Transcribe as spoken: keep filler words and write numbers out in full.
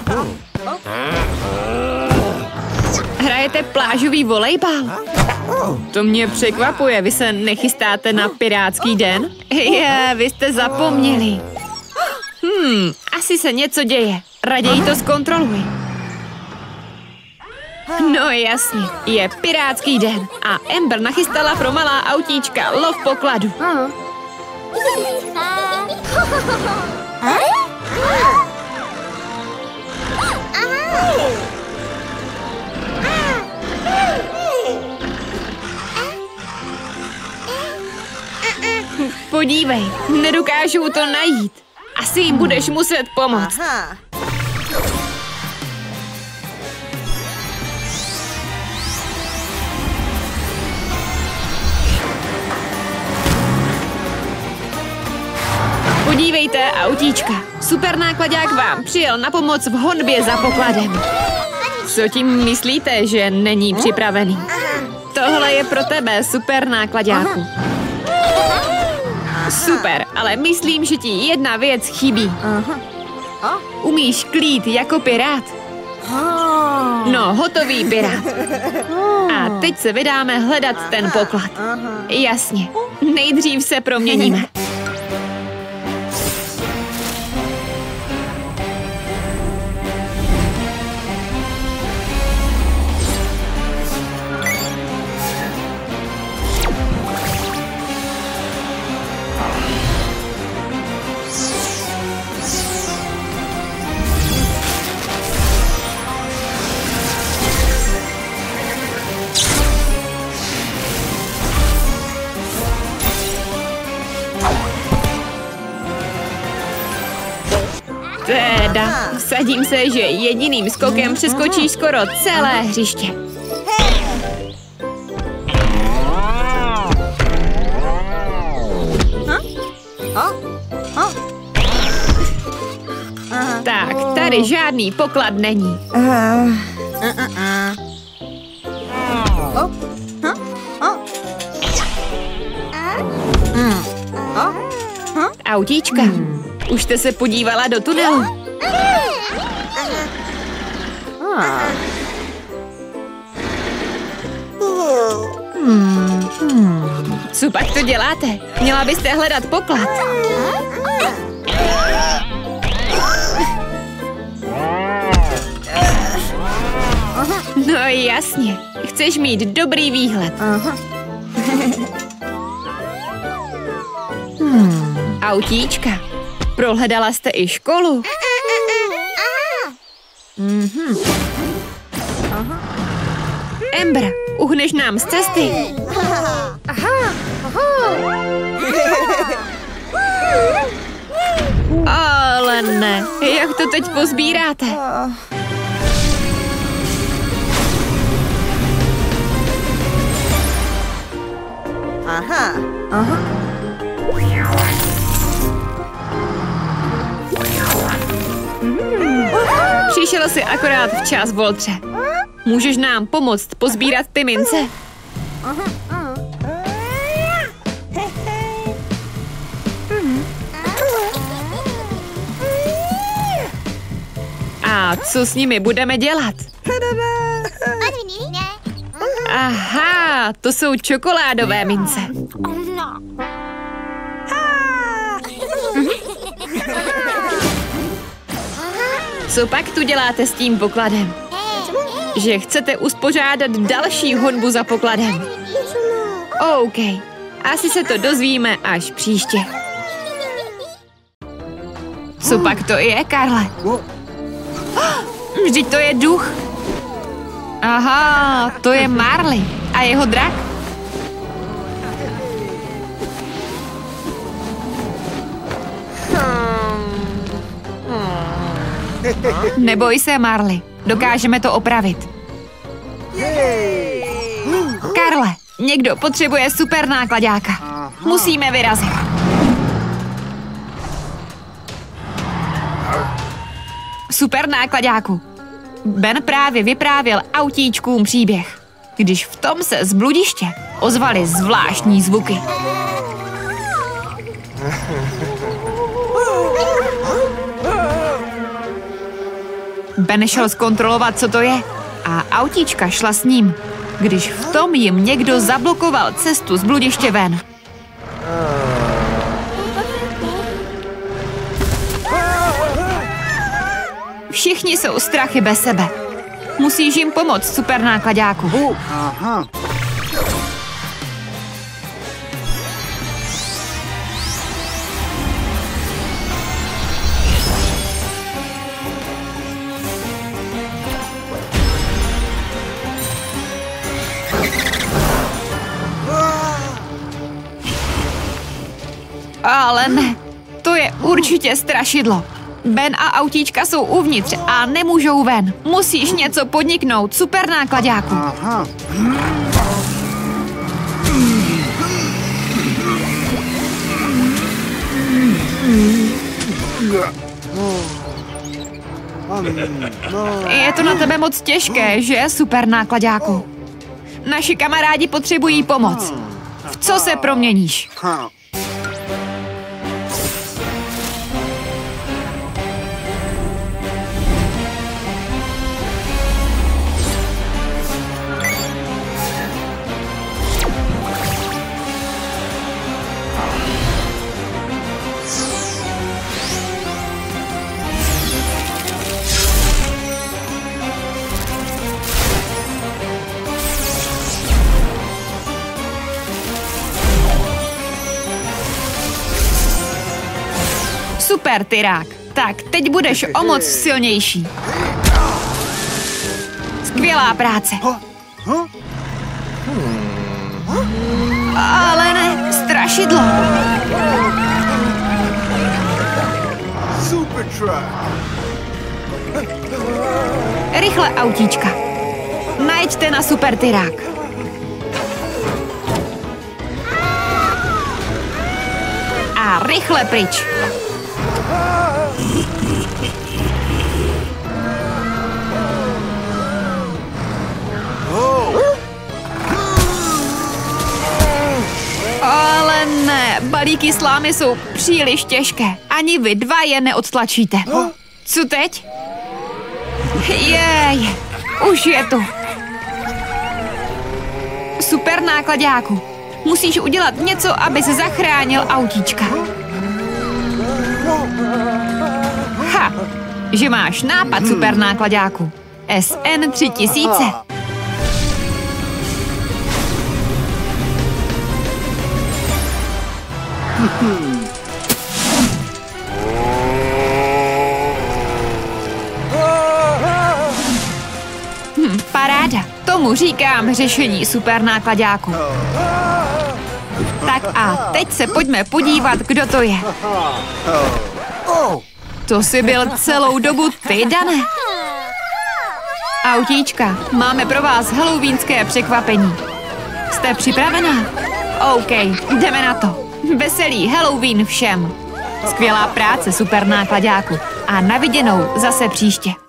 Hrajete plážový volejbal? To mě překvapuje, vy se nechystáte na pirátský den? Je, vy jste zapomněli. Hmm, asi se něco děje. Raději to zkontroluj. No jasně, je pirátský den a Amber nachystala pro malá autíčka lov pokladu. Podívej, nedokážu to najít. Asi jim budeš muset pomoct. Podívejte, autíčka. Super nákladák vám přijel na pomoc v honbě za pokladem. Co tím myslíte, že není připravený? Tohle je pro tebe, super nákladáku. Super, ale myslím, že ti jedna věc chybí. Umíš klít jako pirát? No, hotový pirát. A teď se vydáme hledat ten poklad. Jasně, nejdřív se proměníme. Teda, vsadím se, že jediným skokem přeskočíš skoro celé hřiště. Tak, tady žádný poklad není. Autíčka. Už jste se podívala do tunelu? Hmm. Hmm. Co pak to děláte? Měla byste hledat poklad. No jasně. Chceš mít dobrý výhled. Hmm. Autíčka. Prohledala jste i školu? Mhm. Amber, uhneš nám z cesty? Ale ne, jak to teď pozbíráte? Aha, aha. Přišel jsi akorát včas, Voltře. Můžeš nám pomoct pozbírat ty mince? A co s nimi budeme dělat? Aha, to jsou čokoládové mince. Co pak tu děláte s tím pokladem? Že chcete uspořádat další honbu za pokladem. OK, asi se to dozvíme až příště. Co pak to je, Karle? Vždyť to je duch. Aha, to je Marley a jeho drak. Neboj se, Marley, dokážeme to opravit. Karle, někdo potřebuje super nákladáka. Musíme vyrazit. Super nákladáku. Ben právě vyprávěl autíčkům příběh, když v tom se z bludiště ozvaly zvláštní zvuky. Ben šel zkontrolovat, co to je. A autíčka šla s ním, když v tom jim někdo zablokoval cestu z bludiště ven. Všichni jsou strachy bez sebe. Musíš jim pomoct, supernáklaďáku. Aha. Ale ne, to je určitě strašidlo. Ben a autíčka jsou uvnitř a nemůžou ven. Musíš něco podniknout, supernáklaďáku. Aha. Je to na tebe moc těžké, že, supernáklaďáku? Naši kamarádi potřebují pomoc. V co se proměníš? Super, Tyrák. Tak, teď budeš o moc silnější. Skvělá práce. Ale ne, strašidlo. Super truck. Rychle, autíčka. Najeďte na super Tyrák. A rychle pryč. Ale ne, balíky slámy jsou příliš těžké. Ani vy dva je neodtlačíte. Co teď? Jej, už je tu. Supernáklaďáku, musíš udělat něco, aby se zachránil autíčka. Ha, že máš nápad, supernáklaďáku. S N tři tisíce. Hm, paráda. Tomu říkám řešení, supernáklaďáku. Tak a teď se pojďme podívat, kdo to je. To jsi byl celou dobu ty, Dane. Autíčka, máme pro vás halloweenské překvapení. Jste připravená? OK, jdeme na to. Veselý Halloween všem. Skvělá práce, supernáklaďáku. A na viděnou zase příště.